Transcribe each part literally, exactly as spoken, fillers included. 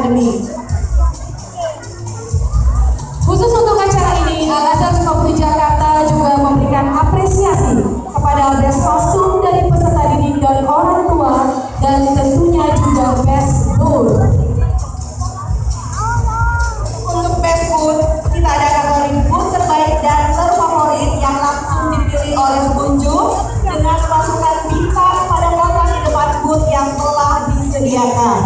Academy. Khusus untuk acara ini, Al-Azhar Sukabumi Jakarta juga memberikan apresiasi kepada best kostum dari peserta didik dan orang tua, dan tentunya juga best food. Untuk best food, kita ada kategori food terbaik dan terfavorit yang langsung dipilih oleh pengunjung dengan memasukkan bintang pada papan di depan booth yang telah disediakan.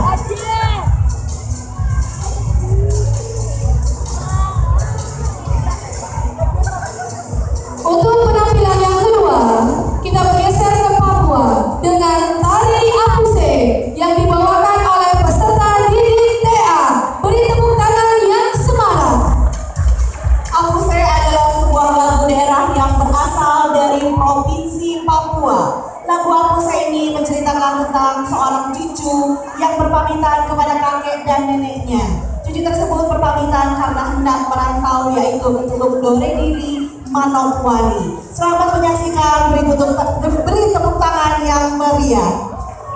Untuk penampilan yang kedua, kita bergeser ke Papua dengan tari Apuse yang dibawakan oleh peserta didik T A. Beri tepuk tangan yang semangat. Apuse adalah sebuah lagu daerah yang berasal dari Provinsi Papua. Lagu Apuse ini menceritakan tentang seorang cucu yang berpamitan kepada kakek dan neneknya. Cucu tersebut berpamitan karena hendak merantau, yaitu ke Teluk Dorediri, Manokwari. Selamat menyaksikan, beri tepuk, beri tepuk tangan yang meriah.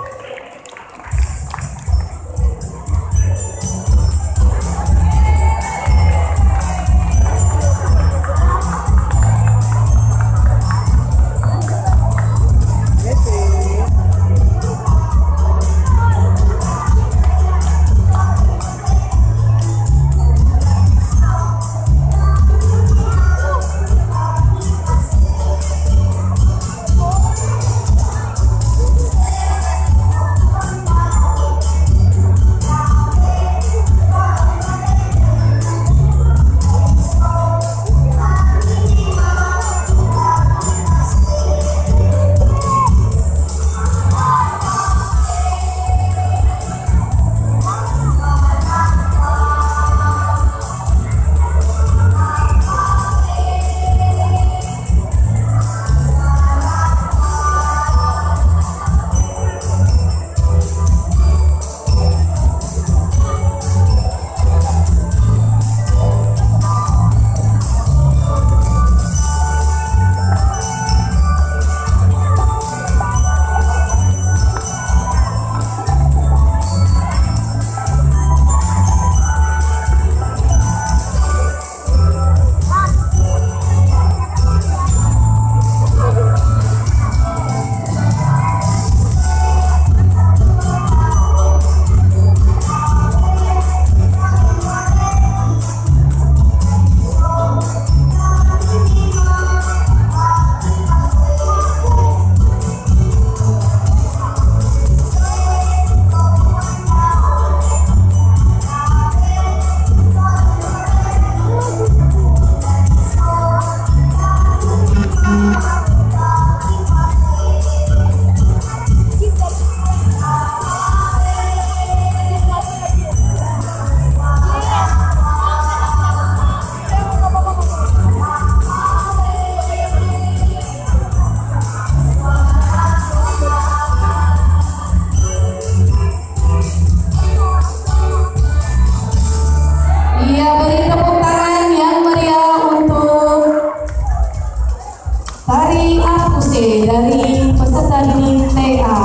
Dari peserta didik T A.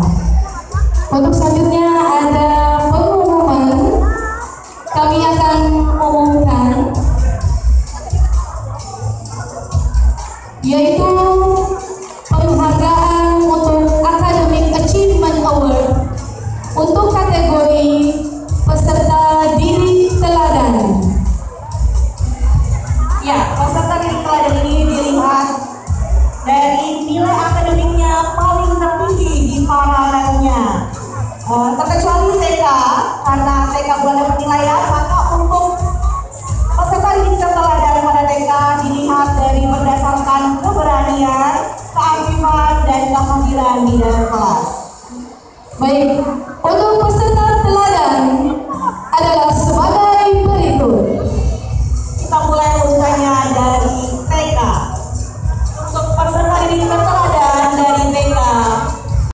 Untuk selanjutnya ada pengumuman. Kami akan umumkan, yaitu penghargaan untuk Academic Achievement Award untuk kategori peserta didik teladan. Ya, peserta didik teladan ini dilihat dari nilai akademiknya paling tertinggi di paralelnya, uh, terkecuali T K, karena T K belum dapat penilaian. Maka untuk peserta didik teladan pada T K dilihat dari berdasarkan keberanian, keaktifan, dan kehadiran di dalam kelas. Baik, untuk peserta